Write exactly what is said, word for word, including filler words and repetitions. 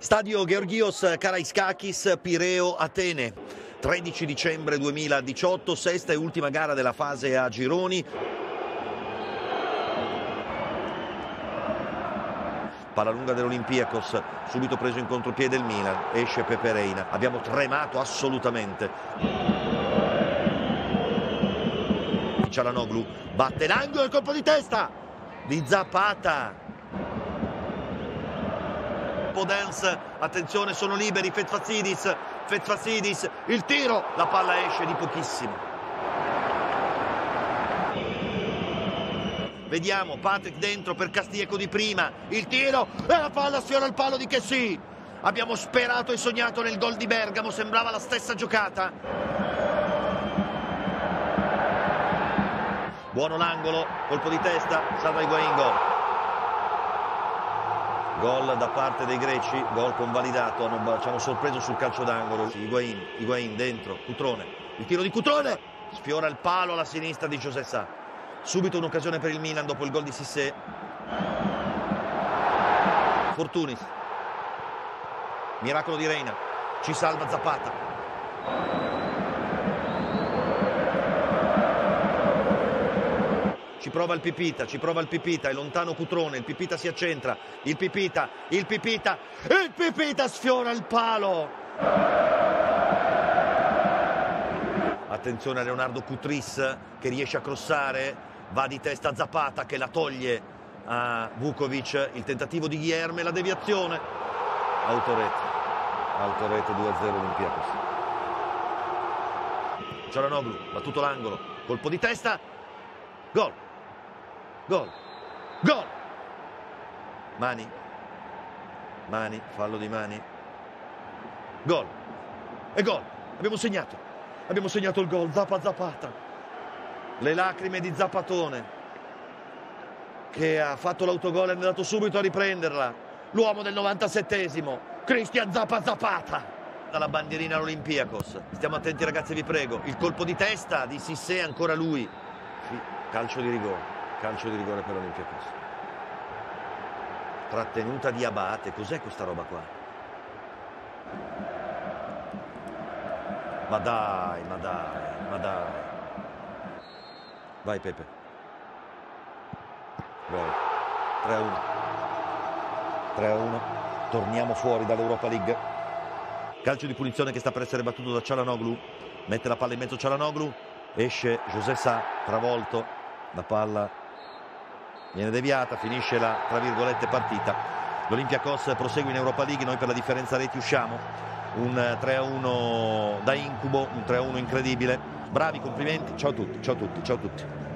Stadio Georgios Karaiskakis, Pireo, Atene, tredici dicembre duemiladiciotto, sesta e ultima gara della fase a gironi. Palla lunga dell'Olympiakos, subito preso in contropiede il Milan, esce Pepe Reina. Abbiamo tremato assolutamente. Çalhanoğlu batte l'angolo, il colpo di testa di Zapata. Podence, attenzione, sono liberi, Fetfazidis, Fetfazidis, il tiro, la palla esce di pochissimo. Vediamo, Patrick dentro per Castillejo di prima, il tiro e la palla sfiora il palo di Kessie. Abbiamo sperato e sognato nel gol di Bergamo, sembrava la stessa giocata. Buono l'angolo, colpo di testa, salva Higuaín, gol. Gol da parte dei greci, gol convalidato, hanno, ci hanno sorpreso sul calcio d'angolo. Higuaín, Higuaín dentro, Cutrone, il tiro di Cutrone, sfiora il palo alla sinistra di José Sá. Subito un'occasione per il Milan dopo il gol di Cissé. Fortunis, miracolo di Reina, ci salva Zapata. Ci prova il Pipita, ci prova il Pipita, è lontano Cutrone, il Pipita si accentra, il Pipita, il Pipita, il Pipita sfiora il palo! Attenzione a Leonardo Cutris che riesce a crossare, va di testa a Zapata che la toglie a Vukovic, il tentativo di Guilherme, la deviazione. Autorete, autorete due a zero Olympiakos. Çalhanoğlu, battuto l'angolo, colpo di testa, gol! Gol, gol, Mani, Mani, fallo di Mani, gol, e gol, abbiamo segnato, abbiamo segnato il gol, Zappa Zapata, le lacrime di Zappatone, che ha fatto l'autogol e è andato subito a riprenderla, l'uomo del novantasettesimo, Cristian Zappa Zapata, dalla bandierina all'Olympiakos. Stiamo attenti ragazzi, vi prego, il colpo di testa di Cissé, ancora lui, calcio di rigore. Calcio di rigore per l'Olympiakos. Trattenuta di Abate. Cos'è questa roba qua? Ma dai, ma dai, ma dai. Vai Pepe. Gol. tre a uno. tre a uno. Torniamo fuori dall'Europa League. Calcio di punizione che sta per essere battuto da Çalhanoğlu. Mette la palla in mezzo Çalhanoğlu. Esce José Sá, travolto. La palla viene deviata, finisce la, tra virgolette, partita. L'Olympiakos prosegue in Europa League, noi per la differenza reti usciamo. Un tre a uno da incubo, un tre a uno incredibile. Bravi, complimenti, ciao a tutti, ciao a tutti, ciao a tutti.